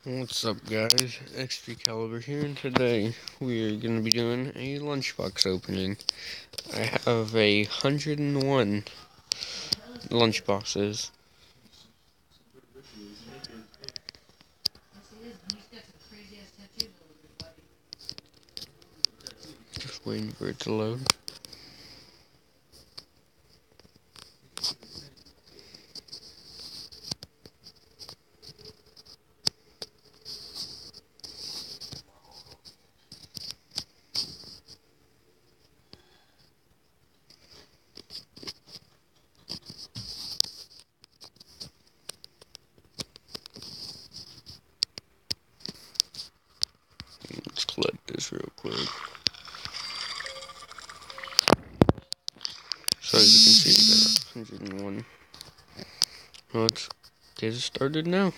What's up, guys? XP Caliber here, and today we are going to be doing a lunchbox opening. I have 101 lunchboxes. Just waiting for it to load. Let's collect this real quick. So as you can see, I got 101. Let's get it started now.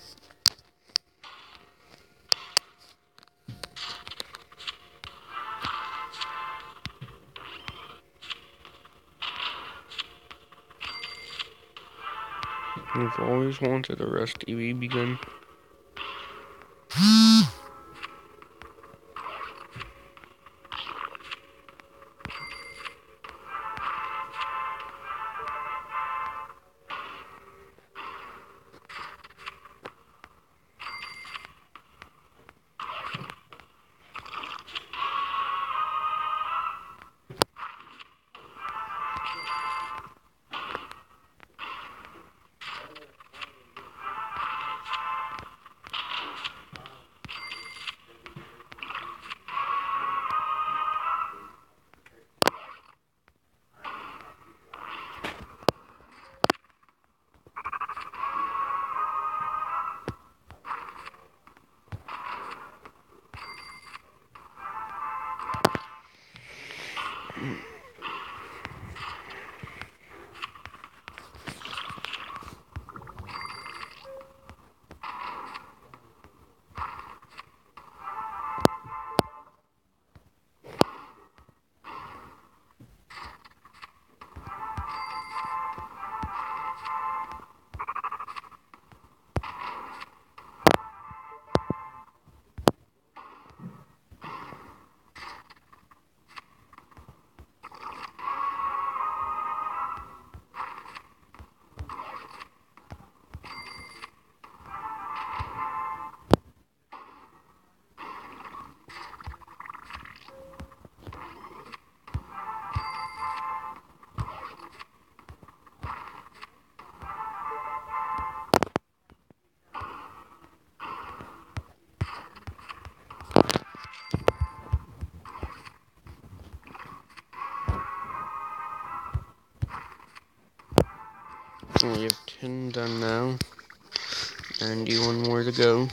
I've always wanted a rusty BB gun. We have 10 done now, 91 more to go.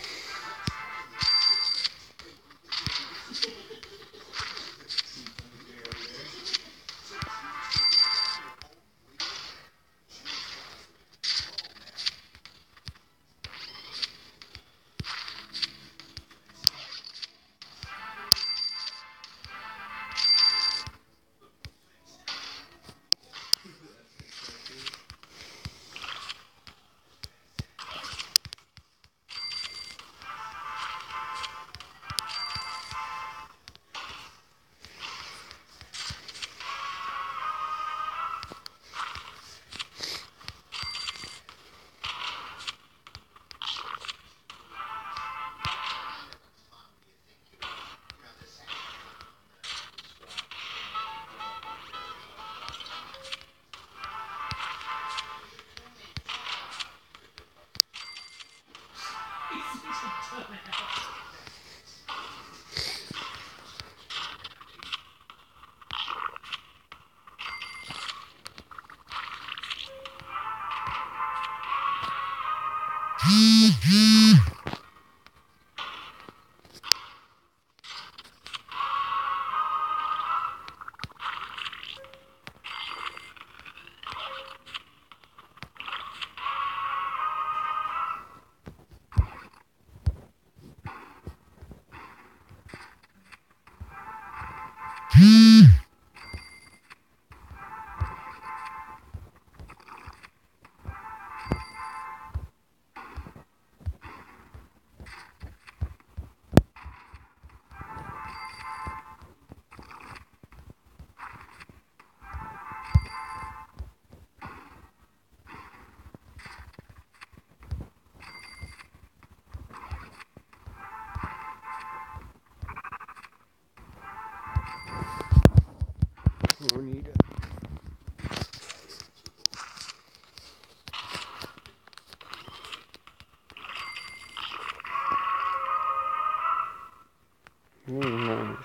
Nice.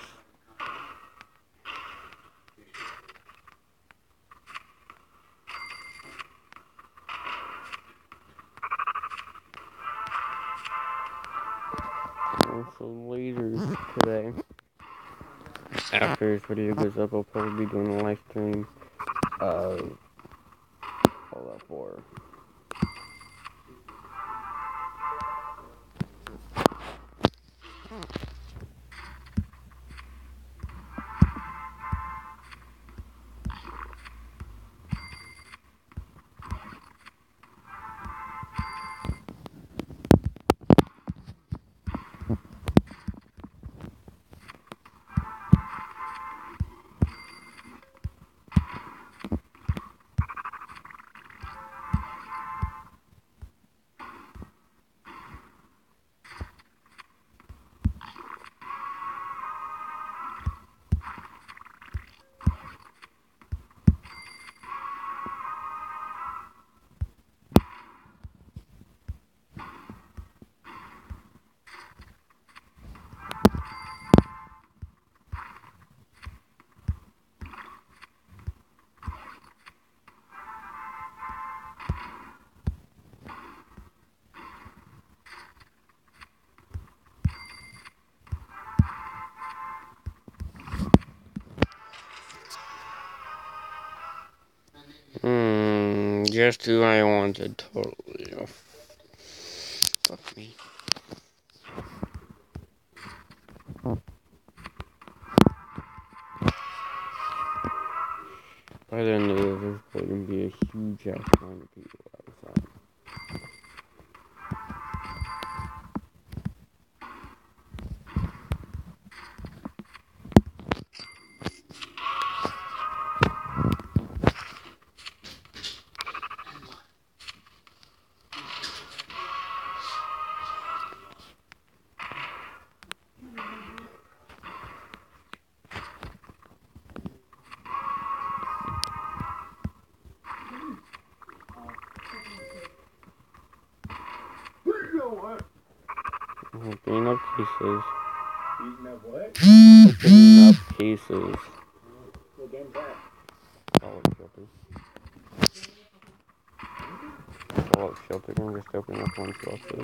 Also later today, after this video goes up, I'll probably be doing a live stream of Fallout 4. Just who I wanted, totally. Oh, fuck me. By the end of this, there's probably gonna be a huge ass line of people outside. Opening up cases. Eating up what? Opening up cases. What game's that? Fallout Shelter. Fallout Shelter, I'm just opening up one shelter.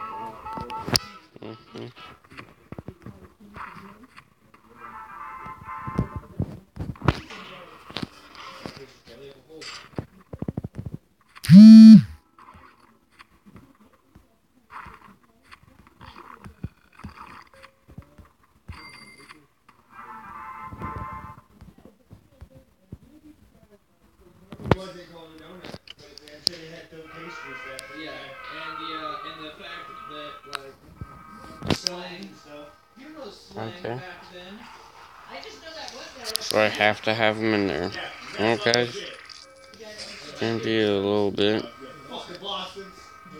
It wasn't called a donut, but I'm sure they had filled pastries there. Yeah, and the fact that like slang and stuff. You know slang Okay. back then. I just know that was there. So I have to have them in there. Yeah, Okay. Empty it a little bit. Fucking Boston's.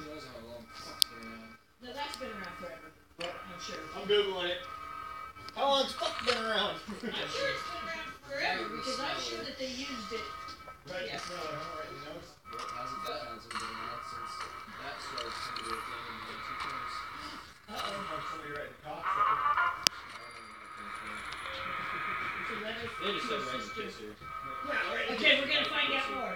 No, that's been around forever. I'm sure. I'm googling it. How long's fuck been around? I'm sure it's been around forever because I'm sure that they used it. Right, Yeah. Hasn't been around since that started to be a thing in the 1920s. Somebody writing the cops. They just said right in kiss here. Okay, we're gonna find out more.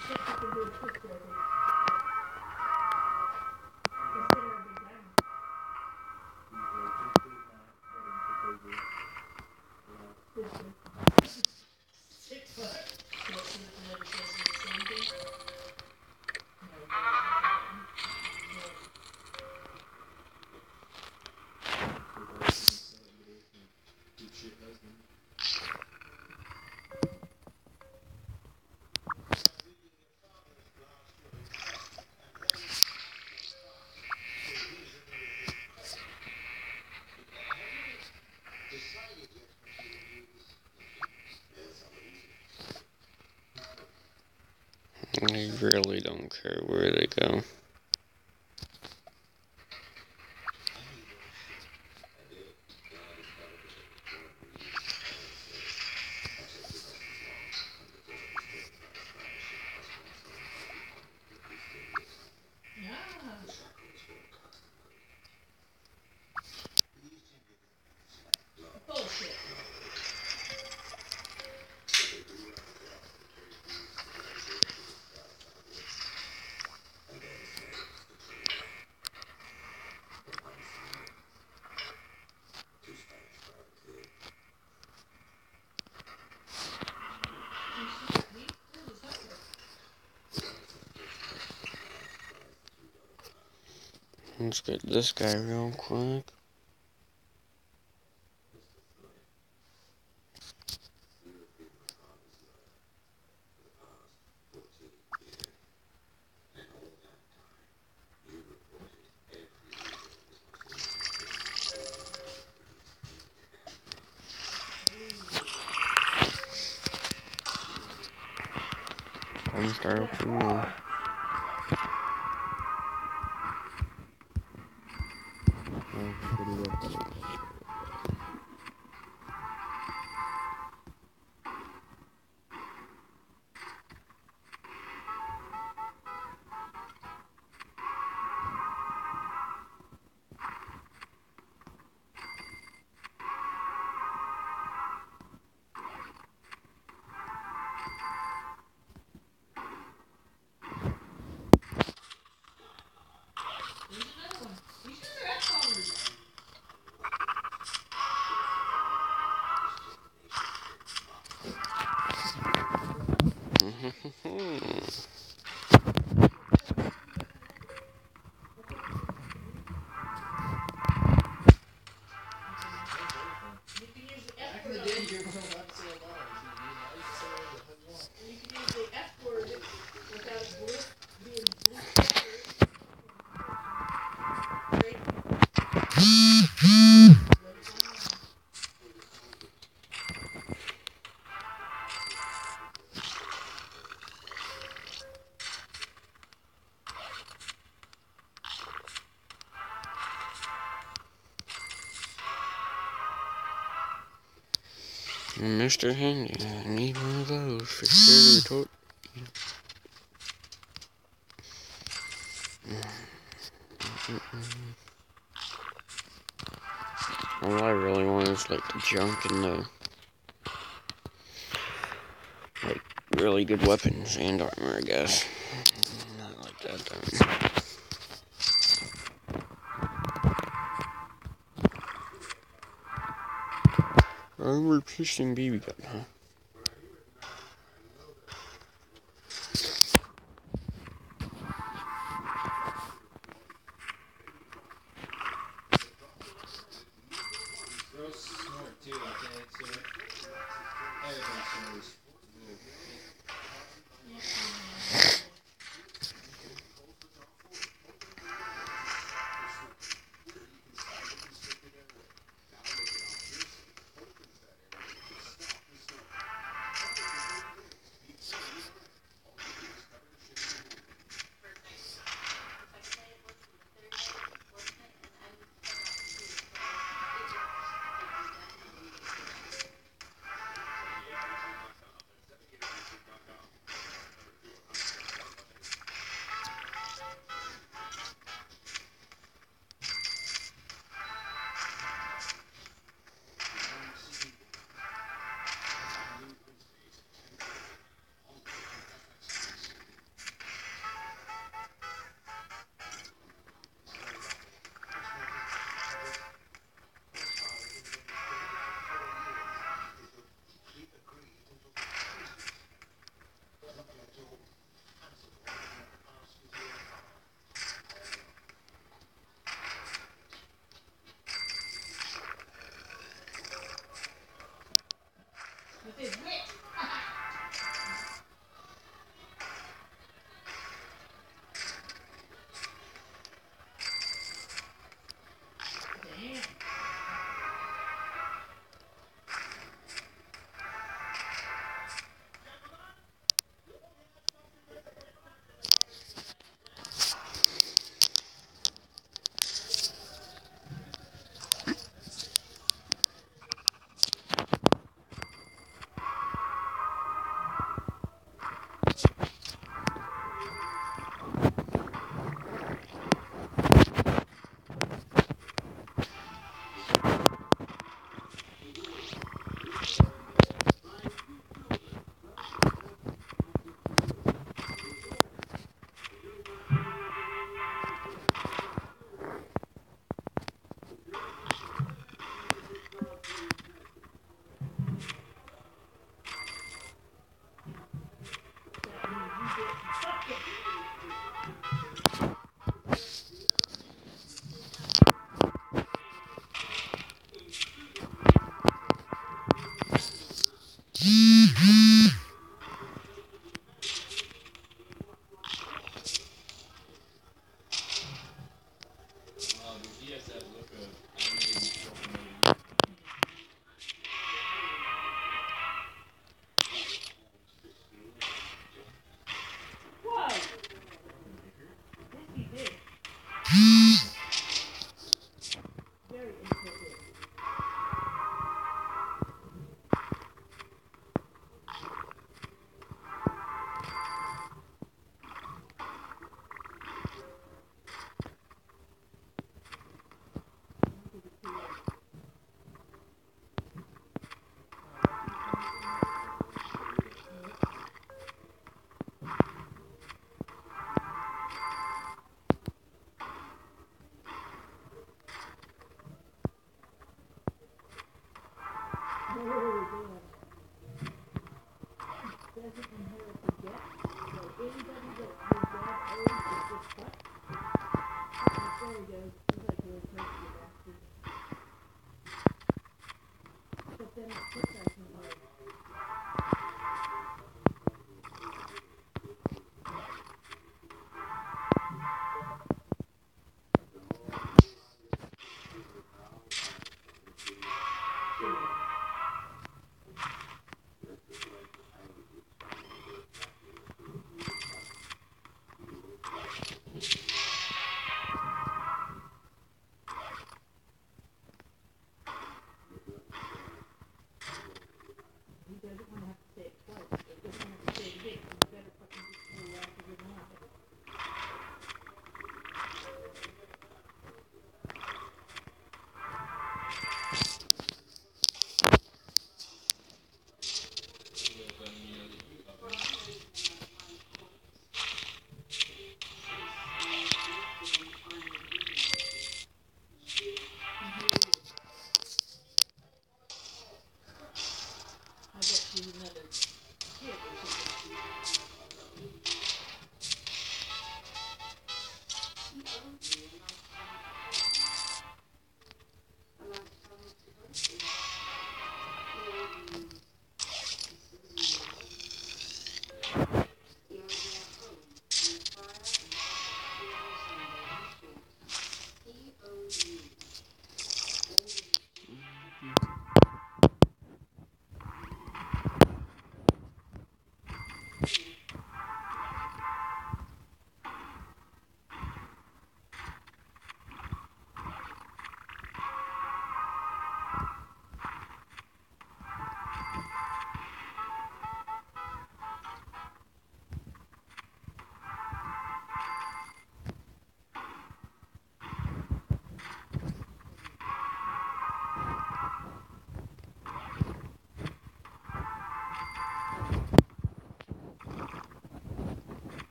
I really don't care where they go. Let's get this guy real quick. I'm starting from there. Back in the day, you weren't allowed to say a bar. Now you can say whatever the hell you want. You can use the F word without being Mr. Handy, I need one of those for sure. All I really want is like the junk and the like really good weapons and armor, I guess. Not like that though. Armor piercing BB gun, huh? Girls snort too, okay? So everybody snores. Whoa! This be big. Very inappropriate.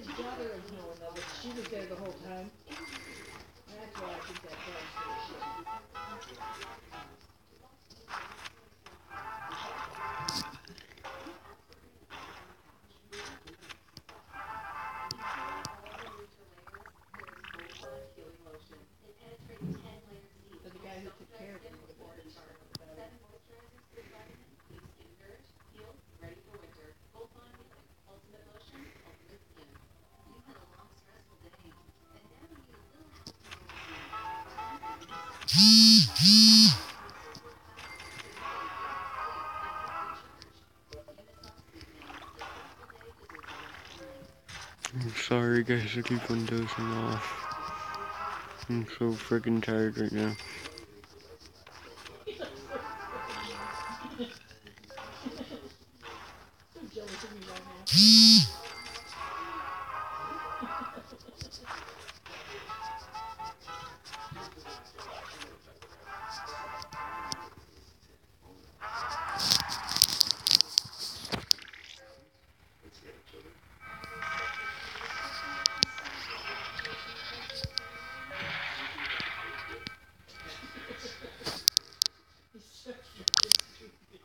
his daughter is knowing of it. She was there the whole time. That's why I think that guy's full of shit. But the guy who took care of him would have been sorry about it. I'm sorry guys, I keep on dozing off. I'm so freaking tired right now. So jealous of me right now. He's so freaking stupid.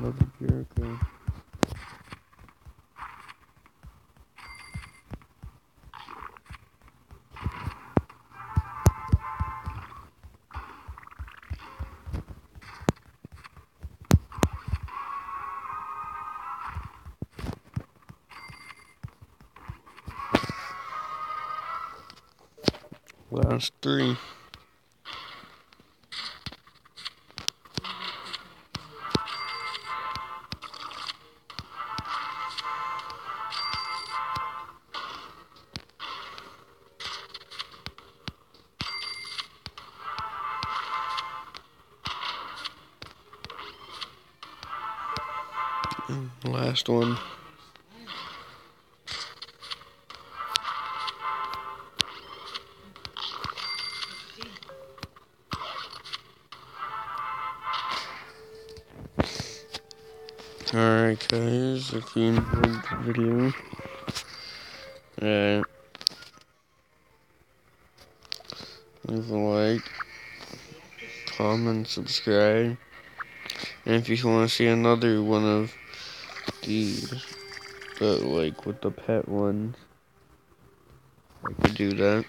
Bobby Jericho. Last three. Last one. Alright guys, if you enjoyed the video, leave a like, comment, subscribe, and if you want to see another one of these, like with the pet ones, I could do that.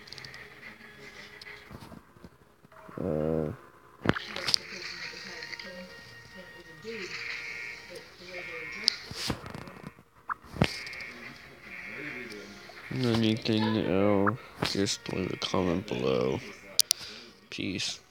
Anything else, just leave a comment below. Peace.